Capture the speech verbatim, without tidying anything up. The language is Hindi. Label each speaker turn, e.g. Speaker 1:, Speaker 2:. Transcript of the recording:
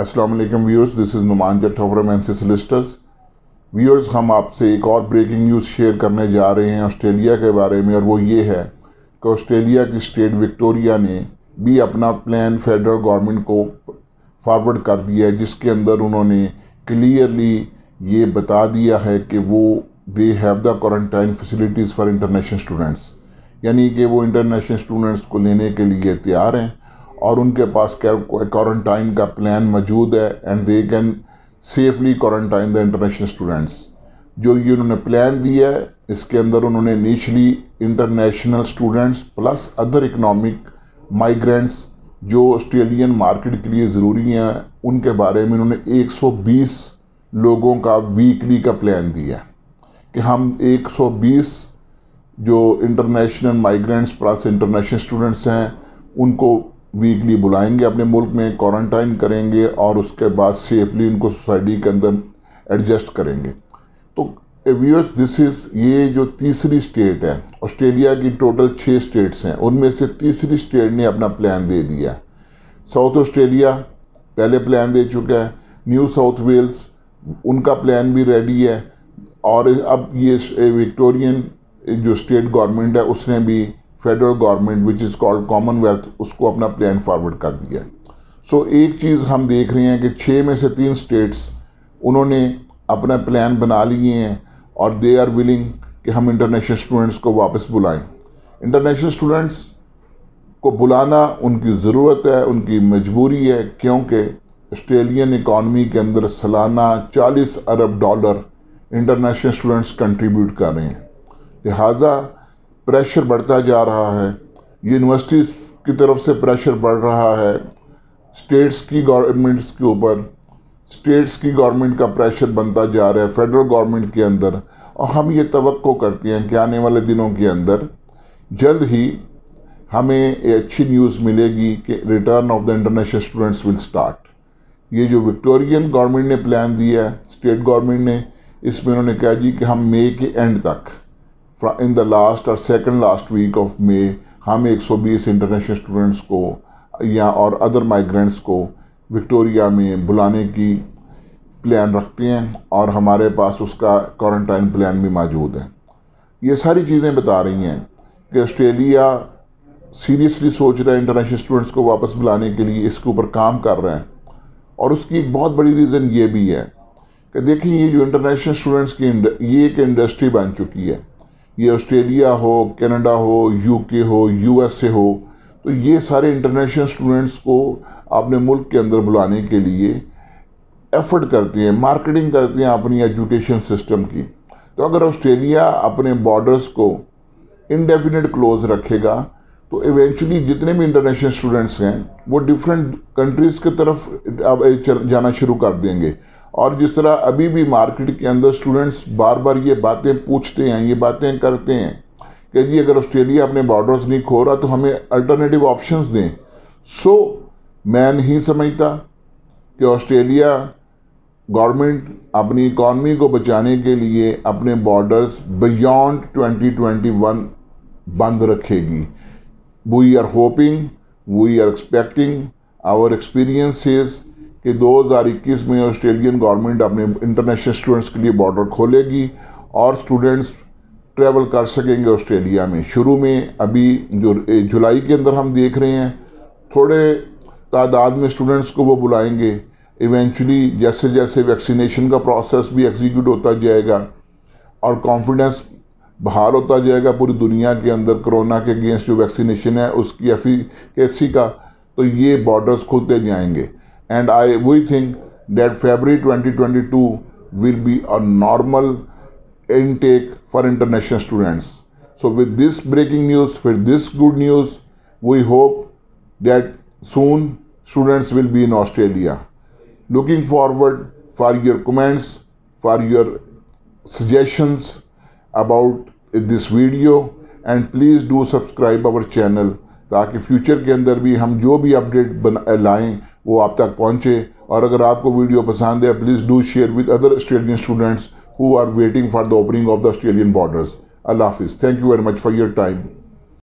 Speaker 1: अस्सलाम वालेकुम व्यूअर्स, दिस इज़ नुमान जट्टा फ्रॉम एनसी सोलिसिटर्स। व्यूअर्स, हम आपसे एक और ब्रेकिंग न्यूज़ शेयर करने जा रहे हैं ऑस्ट्रेलिया के बारे में, और वो ये है कि ऑस्ट्रेलिया की स्टेट विक्टोरिया ने भी अपना प्लान फेडरल गवर्नमेंट को फॉरवर्ड कर दिया है, जिसके अंदर उन्होंने क्लियरली ये बता दिया है कि वो they have the quarantine facilities for international students, यानी कि वो इंटरनेशनल स्टूडेंट्स को लेने के लिए तैयार हैं और उनके पास क्वारंटाइन का प्लान मौजूद है and they can safely quarantine the international students. जो ये उन्होंने प्लान दिया है, इसके अंदर उन्होंने initially international students plus other economic migrants जो ऑस्ट्रेलियन मार्केट के लिए ज़रूरी हैं, उनके बारे में उन्होंने एक सौ बीस लोगों का वीकली का प्लान दिया है कि हम एक सौ बीस जो international migrants plus international students हैं उनको वीकली बुलाएंगे, अपने मुल्क में क्वारंटाइन करेंगे और उसके बाद सेफली इनको सोसाइटी के अंदर एडजस्ट करेंगे। तो व्यूअर्स, दिस इज़ ये जो तीसरी स्टेट है, ऑस्ट्रेलिया की टोटल छः स्टेट्स हैं, उनमें से तीसरी स्टेट ने अपना प्लान दे दिया। साउथ ऑस्ट्रेलिया पहले प्लान दे चुका है, न्यू साउथ वेल्स उनका प्लान भी रेडी है, और अब ये विक्टोरियन जो स्टेट गवर्नमेंट है उसने भी federal government which is called Commonwealth उसको अपना प्लान फॉरवर्ड कर दिया। सो so, एक चीज़ हम देख रहे हैं कि छः में से तीन स्टेट्स उन्होंने अपना प्लान बना लिए हैं और दे आर विलिंग कि हम इंटरनेशनल स्टूडेंट्स को वापस बुलाएं। इंटरनेशनल स्टूडेंट्स को बुलाना उनकी ज़रूरत है, उनकी मजबूरी है, क्योंकि ऑस्ट्रेलियन इकॉनमी के अंदर सालाना चालीस अरब डॉलर इंटरनेशनल स्टूडेंट्स कंट्रीब्यूट कर रहे हैं। लिहाजा प्रेशर बढ़ता जा रहा है, यूनिवर्सिटीज़ की तरफ से प्रेशर बढ़ रहा है, स्टेट्स की गवर्नमेंट्स के ऊपर स्टेट्स की गवर्नमेंट का प्रेशर बनता जा रहा है फेडरल गवर्नमेंट के अंदर, और हम ये तवक्को करते हैं कि आने वाले दिनों के अंदर जल्द ही हमें अच्छी न्यूज़ मिलेगी कि return of the international students will start. ये जो विक्टोरियन गवर्नमेंट ने प्लान दिया है, स्टेट गवर्नमेंट ने, इसमें उन्होंने कहा जी कि हम मई के एंड तक इन द लास्ट और second last week of May हम एक सौ बीस इंटरनेशनल स्टूडेंट्स को या और अदर माइग्रेंट्स को विक्टोरिया में बुलाने की प्लान रखते हैं, और हमारे पास उसका क्वारंटाइन प्लान भी मौजूद है। ये सारी चीज़ें बता रही हैं कि ऑस्ट्रेलिया सीरियसली सोच रहा है इंटरनेशनल स्टूडेंट्स को वापस बुलाने के लिए, इसके ऊपर काम कर रहे हैं। और उसकी एक बहुत बड़ी रीज़न ये भी है कि देखिए, ये जो इंटरनेशनल स्टूडेंट्स की ये एक इंडस्ट्री बन चुकी है। ये ऑस्ट्रेलिया हो, कनाडा हो, यूके हो, यूएसए हो, तो ये सारे इंटरनेशनल स्टूडेंट्स को अपने मुल्क के अंदर बुलाने के लिए एफर्ट करते हैं, मार्केटिंग करते हैं अपनी एजुकेशन सिस्टम की। तो अगर ऑस्ट्रेलिया अपने बॉर्डर्स को इंडेफिनिट क्लोज रखेगा तो इवेंचुअली जितने भी इंटरनेशनल स्टूडेंट्स हैं वो डिफरेंट कंट्रीज़ की तरफ अब जाना शुरू कर देंगे। और जिस तरह अभी भी मार्केट के अंदर स्टूडेंट्स बार बार ये बातें पूछते हैं, ये बातें करते हैं कि जी अगर ऑस्ट्रेलिया अपने बॉर्डर्स नहीं खो रहा तो हमें अल्टरनेटिव ऑप्शंस दें। सो मैं नहीं समझता कि ऑस्ट्रेलिया गवर्नमेंट अपनी इकॉनमी को बचाने के लिए अपने borders beyond twenty twenty one बंद रखेगी। We are hoping, we are expecting, our experiences कि दो हज़ार इक्कीस में ऑस्ट्रेलियन गवर्नमेंट अपने इंटरनेशनल स्टूडेंट्स के लिए बॉर्डर खोलेगी और स्टूडेंट्स ट्रैवल कर सकेंगे ऑस्ट्रेलिया में। शुरू में अभी जो जुलाई के अंदर हम देख रहे हैं थोड़े तादाद में स्टूडेंट्स को वो बुलाएंगे। इवेंचुअली जैसे जैसे वैक्सीनेशन का प्रोसेस भी एग्जीक्यूट होता जाएगा और कॉन्फिडेंस बहाल होता जाएगा पूरी दुनिया के अंदर कोरोना के अगेंस्ट जो वैक्सीनेशन है उसकी एफिकेसी का, तो ये बॉर्डर्स खुलते जाएंगे। And I we think that February twenty twenty-two will be a normal intake for international students. So with this breaking news, with this good news, we hope that soon students will be in Australia. Looking forward for your comments, for your suggestions about this video, and please do subscribe our channel ताकि फ्यूचर के अंदर भी हम जो भी अपडेट बना लाएँ वो आप तक पहुँचे। और अगर आपको वीडियो पसंद है, please do share with other Australian students who are waiting for the opening of the Australian borders. अल्लाह हाफिज़। Thank you very much for your time.